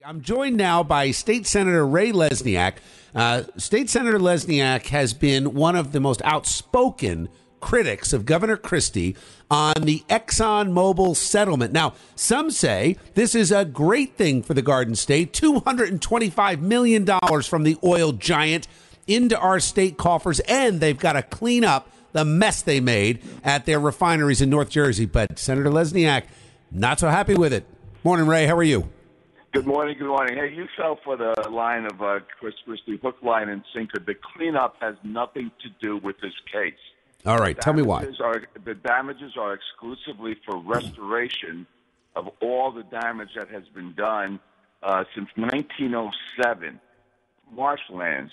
I'm joined now by State Senator Ray Lesniak. State Senator Lesniak has been one of the most outspoken critics of Governor Christie on the ExxonMobil settlement. Now, some say this is a great thing for the Garden State, $225 million from the oil giant into our state coffers, and they've got to clean up the mess they made at their refineries in North Jersey. But Senator Lesniak, not so happy with it. Morning, Ray. How are you? Good morning. Good morning. Hey, you fell for the line of Chris Christie, hook, line, and sinker. The cleanup has nothing to do with this case. All right. Tell me why. The damages are exclusively for restoration of all the damage that has been done since 1907. Marshlands,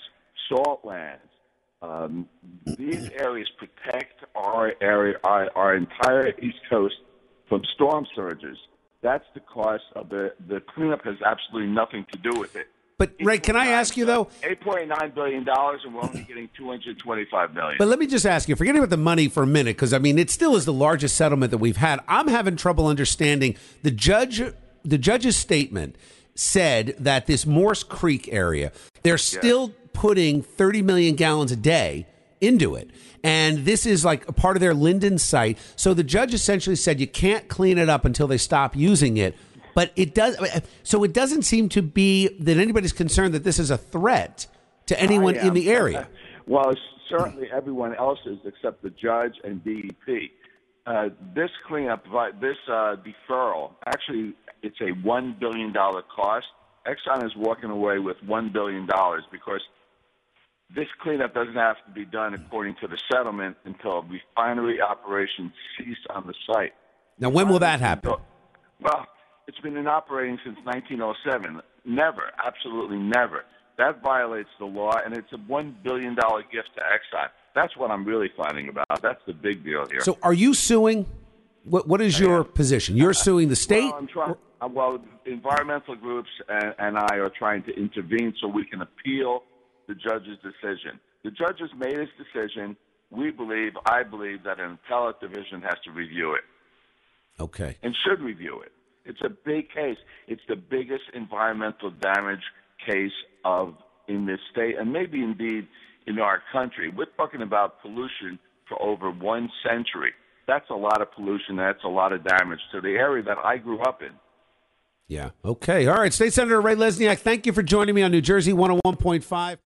saltlands. These areas protect our area, our entire East Coast from storm surges. That's the cost of the cleanup. Has absolutely nothing to do with it. But Ray, can I ask you though? $8.9 billion, and we're only getting $225 million. But let me just ask you, forgetting about the money for a minute, because I mean, it still is the largest settlement that we've had. I'm having trouble understanding the judge's statement said that this Morse Creek area, they're still putting 30 million gallons a day into it. And this is like a part of their Linden site. So the judge essentially said you can't clean it up until they stop using it. But it does. So it doesn't seem to be that anybody's concerned that this is a threat to anyone in the area. Well, certainly everyone else is except the judge and DEP. This cleanup, this deferral, actually, it's a $1 billion cost. Exxon is walking away with $1 billion because this cleanup doesn't have to be done according to the settlement until refinery operations cease on the site. Now, when will that happen? Well, it's been in operating since 1907. Never, absolutely never. That violates the law, and it's a $1 billion gift to Exxon. That's what I'm really fighting about. That's the big deal here. So are you suing? What is your position? You're suing the state? Well, environmental groups and I are trying to intervene so we can appeal the judge's decision. The judge has made his decision. I believe that an appellate division has to review it. Okay. And should review it. It's a big case. It's the biggest environmental damage case in this state and maybe indeed in our country. We're talking about pollution for over 1 century. That's a lot of pollution. That's a lot of damage to the area that I grew up in. Yeah. Okay. All right. State Senator Ray Lesniak, thank you for joining me on New Jersey 101.5.